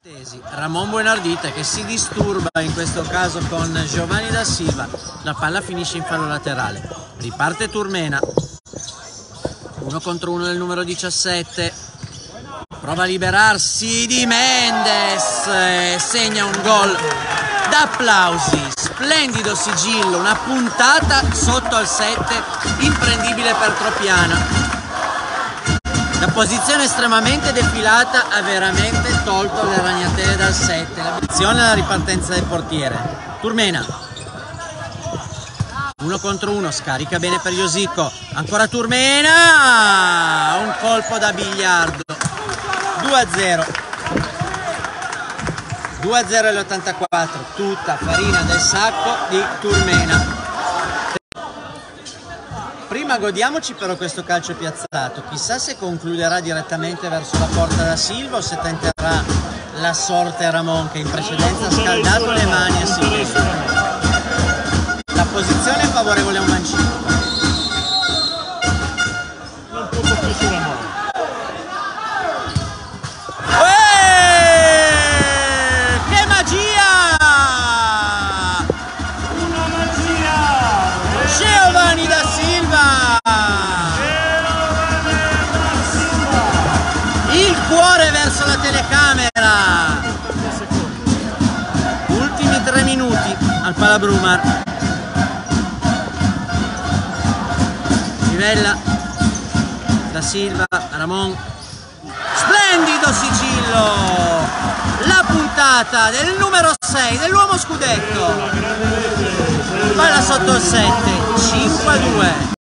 Ramon Buenardita che si disturba in questo caso con Giovanni da Silva, la palla finisce in fallo laterale, riparte Turmena, 1 contro 1 del numero 17, prova a liberarsi di Mendes, segna un gol da applausi, splendido sigillo, una puntata sotto al 7 imprendibile per Tropiana. La posizione estremamente defilata ha veramente tolto le ragnatele dal 7. Attenzione alla ripartenza del portiere. Turmena. 1 contro 1, scarica bene per Iosico. Ancora Turmena! Un colpo da biliardo. 2-0. 2-0 all'84. Tutta farina del sacco di Turmena. Prima godiamoci però questo calcio piazzato, chissà se concluderà direttamente verso la porta da Silva o se tenterà la sorte Ramon che in precedenza ha scaldato le mani a Silva. La posizione è favorevole a un mancino. Un po' più sulla mano. Che magia! Una magia! Giovanni da Silva! Il cuore verso la telecamera! Ultimi 3 minuti al Palabrumar. Livella, da Silva, Ramon. Splendido sigillo! La puntata del numero 6 dell'uomo scudetto. Palla sotto il 7, 5-2.